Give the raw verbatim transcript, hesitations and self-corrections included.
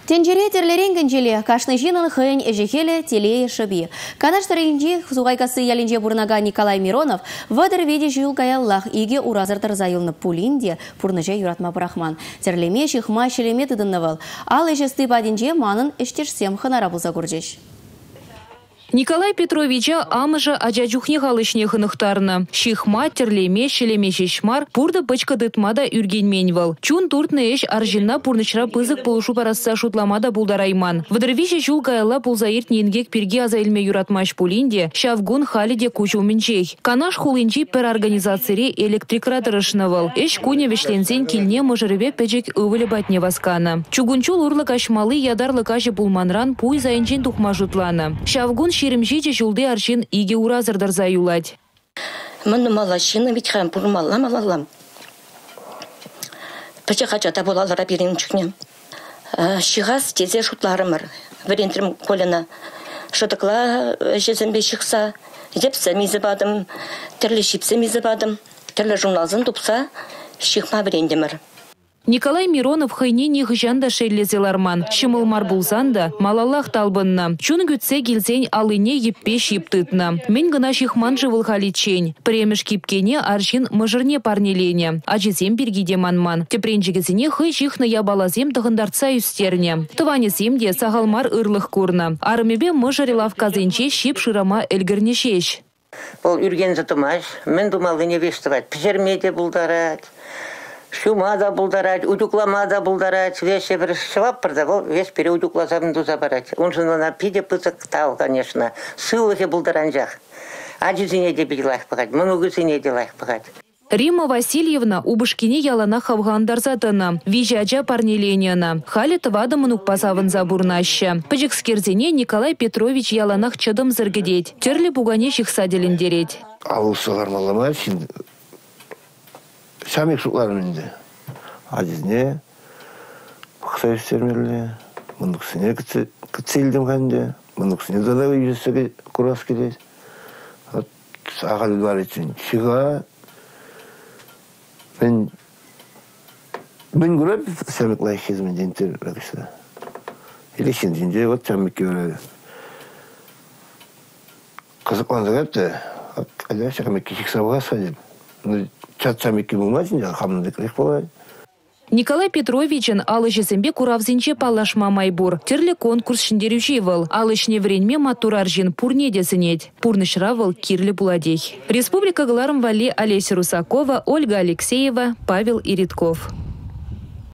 Тенджере терлеренген желе, кашны жинын хын эжехеле теле шаби. Канаш таринжи сугайкасы ялинже бурнага Николай Миронов вадыр виде жил гаяллах иге уразыртыр зайылны пулинде пурныже юратма брахман. Терлеме шихма шелеме тыдыннывал. Ал эжесты падинже манын эштешсем хынара булза гуржеш. Николай Петровича амыжа аджачухне халышне хынықтарны. Шихма, терлеме, шелеме шешмар, пурда пычка дытмада үргенменвал. Чун туртны эш аржинна пурнычра пызык полушу парасса шутламада булдарайман. Вадырвише жул кайла пулзаирт ненгек перге азайлме юратмаш пулинде, шавгун халиде кучуминчей. Канаш хулинчи пер организацире электрикратырышнывал. Эш куня вешленсен килне мыжырыбе печек ывылы батне васкана. Чугунчул урлы кашмалы ядарлы каже пулманран пуй зайынчен тухма жутлана. Шавгун шеремжиче жулды аршин иге уразырдар заюлать. Мыны малашины ведь хам пурмалам алалам. Пача хачата болалара берем чукне. Шигас тезе шутларымыр. Варентрим колена. Шотыкла жезембе шықса, жепсе мизебадым, тірлі шипсе мизебадым, тірлі журналзын тупса, шықма варендемір. Николай Миронов хайне нехжанда шейлезеларман. Шымылмар булзанда, малаллах талбынна. Чун гүтсе гилзень алыне еппе шиптытна. Мен гына шихман жывыл халичень. Премеш кипкене аршин мыжырне парнелене. Ажизем бергиде манман. Тепренжігізіне хай шихна ябалазем тығындарца юстерне. Тыванеземде сағалмар ырлых курна. Арымебе мыжыры лавказенче шип шырама элгірнешеш. Бұл үрген зытымаш, мен думалы не вештіват. Пжермеде бұлдарат. Шумада булдарать, удюкламада булдарать, вещи бір шваб продавал, вещь переудюклазам дузабарать. Он же на пиде пыцак тал, конечно. Сылыхе булдаранжах. Аджизине де билах пахать, многузине делах пахать. Римма Васильевна убышкине ялана хавгандарзатына, вижаджа парнеленияна. Хали тывады мунук пасавын забурнаща. Пыжыкскерзене Николай Петрович яланах чадым зыргедеть. Терлі бугане шихсаделін дереть. Ауылсылар маламай, Шамик шукларым инде. Адизне, бақса өстермелі, мұндықсыне күтселдім қанде, мұндықсыне дада үйесіге құрас келес. Ағалы бар için. Шыға, мен мен көріп, Шамик лайық кезімен жентер рақышта. Елешен жинже, вот Шамикке өреді. Қызықланды қапты, әлі Шамикке шықсабыға садеп. Николай Петровичен алышесембе куравзинче палашма майбур. Терле конкурс шиндерючивал. Алышне вренме матур аржин пурне десенеть. Пурнышравал кирле буладей. Республика Галарм Вали Олеся Русакова, Ольга Алексеева, Павел Иритков.